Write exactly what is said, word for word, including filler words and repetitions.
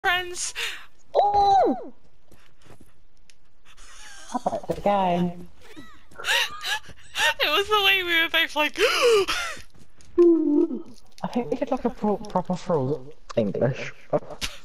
friends. Oh! How about the game? It was the way we were both like. I think we could like a pro proper full English.